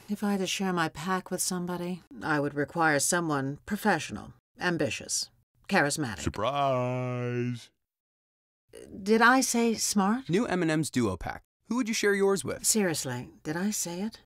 If I had to share my pack with somebody, I would require someone professional, ambitious, charismatic. Surprise! Did I say smart? New M&M's Duo Pack. Who would you share yours with? Seriously, did I say it?